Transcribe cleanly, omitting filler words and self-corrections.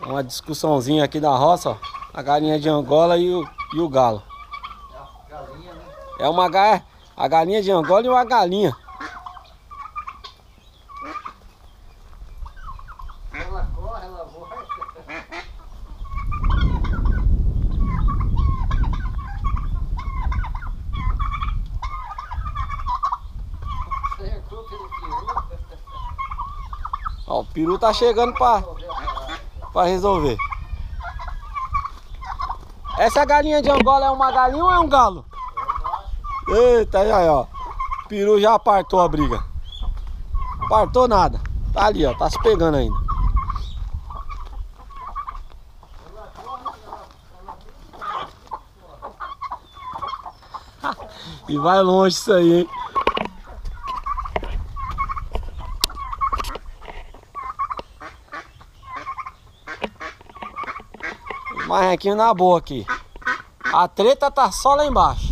Uma discussãozinha aqui da roça, ó. A galinha de Angola e o galo. Galinha, né? É a galinha de Angola e uma galinha. Ela corre, ela voa. Cercou pelo peru. Ó, o peru tá chegando pra resolver. Essa galinha de Angola é uma galinha ou é um galo? Eita, aí, ó. O peru já apartou a briga. Apartou nada. Tá ali, ó. Tá se pegando ainda. E vai longe isso aí, hein? Marrequinho na boa aqui. A treta tá só lá embaixo.